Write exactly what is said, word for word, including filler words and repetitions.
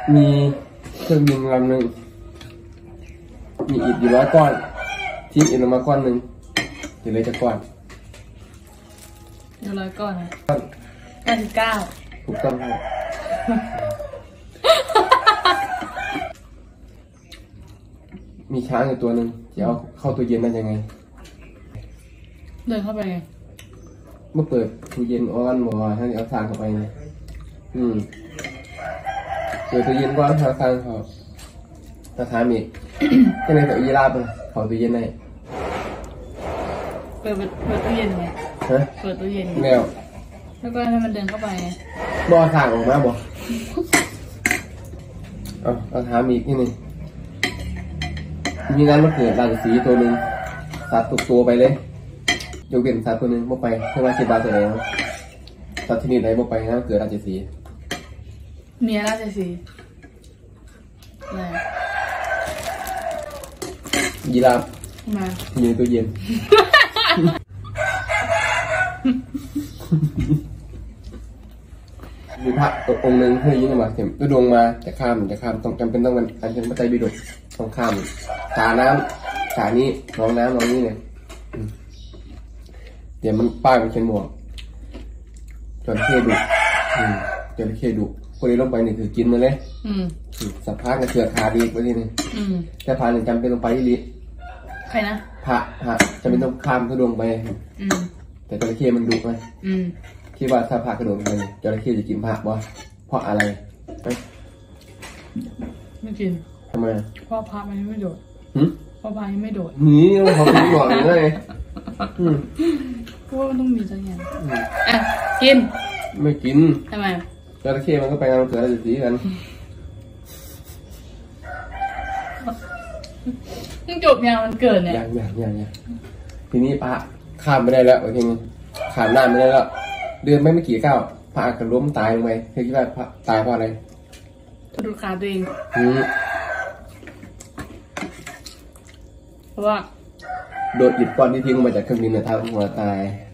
มีเครื่องบินลำหนึ่งมีอิฐอยู่ร้อยก้อนทิ้งอิฐออกมาก้อนหนึ่งจะเลยจะก้อนอยู่ร้อยก้อนนะเก้าสิบเก้าถูกต้องครับมีช้างอยู่ตัวหนึ่งจะเอาเข้าตู้เย็นได้ยังไงเดินเข้าไปไงเมื่อเปิดตู้เย็นอ้อนบอกว่าให้เอาทางเข้าไปไงอืมเปิดตู้เย็นก้อนเอาทางเขาราคามีก็เลยแบบยีราฟเลยเขาตู้เย็นได้เปิดเปิดตู้เย็นไงฮะเปิดตู้เย็นแนวแล้วก็ให้มันเดินเข้าไปไงบ่อทางออกมาบ่เอาราคามีที่นี่มีนั้นมันเกิดราชสีตัวหนึ่งสัตว์ตุกตัวไปเลยยกเว้นสัตว์ตัวหนึ่งบ่ไปเพื่อว่าคิดบาตัวไหนสัตว์ที่นี่ไหนบ่ไปนะเกิดราชสีเมียราชสีอะไรยีราฟมาอยู่ในตู้เย็นมีพระองค์หนึ่งเคยยินมาเห็นก็ดวงมาจะข้ามจะข้ามต้องจำเป็นต้องมันอันเป็นพระไตรปิฎกต้องข้ามสาน้ำสานี้น้องน้ำน้องนี้เนี่ยเดี๋ยวมันป้ายมันเขียนบอกจระเข้ดุจระเข้ดุคนที่ลงไปนี่คือกินมาเลยสัมภาษณ์กับเสือขาดีกว่าที่นี่แต่พาหนึ่งจำเป็นต้องไปที่นี้ใครนะพระพระจะเป็นต้องข้ามกระดวงไปแต่จระเข้มันดุไหมคิดว่าถ้าพระกระโดดไปจระเข้จะกินพระบ่เพราะอะไรไม่กินทำไมเพราะพระมันไม่โดดเพราะพระยังไม่โดดนี่เขาถึงบอกเลยเพราะว่ามันต้องมีสักอย่างอ่ะกินไม่กินทำไมจระเข้มันก็ไปงานเสือราชสีกันมึงจบยังมันเกิดเนี่ยยังยังยังยังทีนี้พระข้ามไม่ได้แล้วทีนี้ข้ามหน้าไม่ได้แล้วเดินไม่ไม่กี่ก้าวพระก็ล้มตายลงไปเธอคิดว่าพระตายเพราะอะไรทุรขาตัวเองอืมเพราะว่าโดดอิฐก้อนที่ทิ้งมาจากเครื่องบินเนี่ยทำหัวตาย